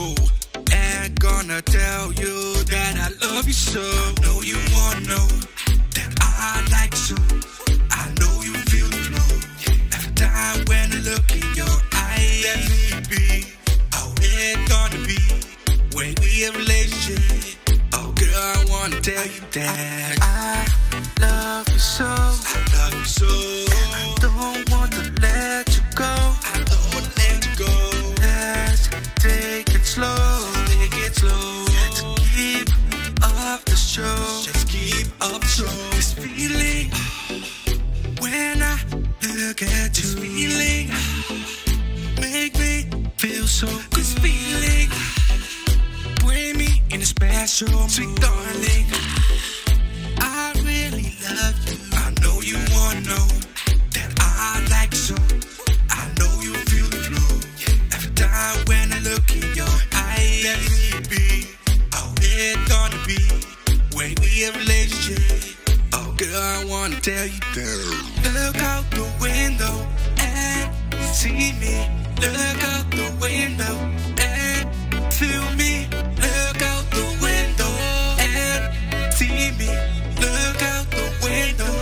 Ain't gonna tell you that I love you so. I know you wanna know that I like you so. I know you feel the flow every time when I look in your eyes. Let me be how it's gonna be when we have a relationship. Oh girl, I wanna tell you that I love you so. I love you so. I don't want to let you go. I don't want to let you go. Let's take it slow. Take it slow. To keep up the show. Just keep up the show. This feeling when I look at you. This feeling make me feel so good. This feeling bring me in a special mood. Sweet darling, I really love you. I know you wanna know that I like you so. I know you feel the flow every time when I look in your eyes. Let me be how it's gonna be when we have a relationship. Oh girl, I wanna tell you that. Look out the window and see me. Look out the window and feel me. Look out the window and see me. Look out the window.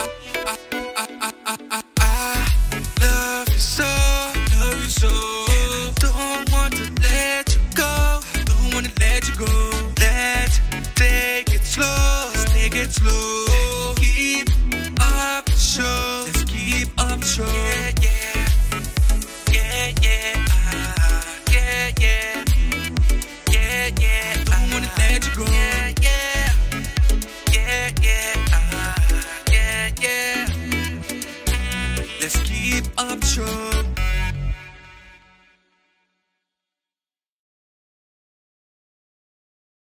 I love you so. Love you so. And I don't want to let you go. I don't want to let you go.